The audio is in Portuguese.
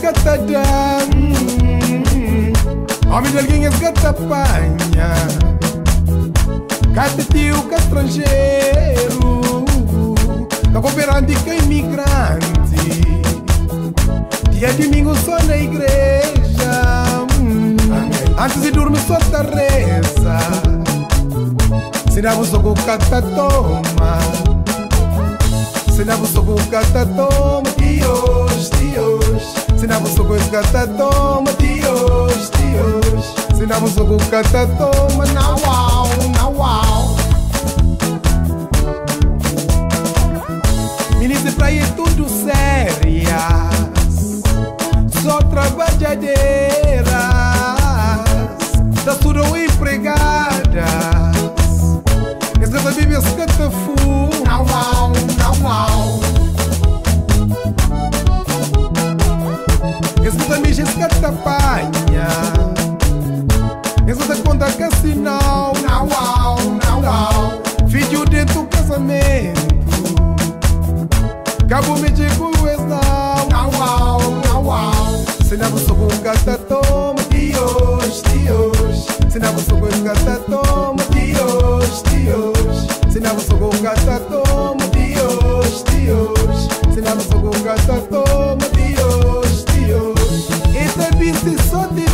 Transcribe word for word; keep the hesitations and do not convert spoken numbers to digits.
escatada. Homem de alguém escatapanha. Cada tio que estrangeiro. Tá cooperando com imigrante. Dia domingo só na igreja. Antes de dormir só tá reza. Se não vos com cata toma. Se não vos com cata toma. Dios, Dios. Se não vos com cata toma. Dios, Dios. Se não vos com cata toma. Now wow, now wow. Ministro de praia é tudo sérias. Só trabalhadeiras. Das tudo empregadas. Essa bíblia escata fu. Now wow, now wow. Essa mídia escata panha. Essa conta cassinal. Now wow, now wow. Vídeo dentro do casamento. Cabo me digo es now. Now wow, now wow. Se não sou com gata toma. Dios, Dios. Se não sou com gata toma. Dios, Dios. Se não sou com gata toma. Dios, Dios. Se não sou com gata toma. Dios, Dios. Esta bici só de